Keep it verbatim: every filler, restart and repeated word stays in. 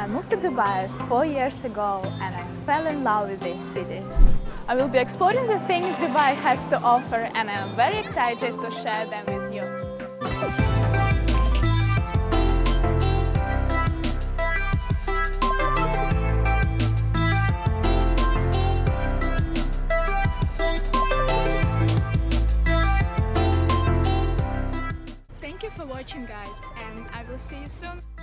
moved to Dubai four years ago and I fell in love with this city. I will be exploring the things Dubai has to offer and I am very excited to share them with you. Thank you for watching, guys, and I will see you soon.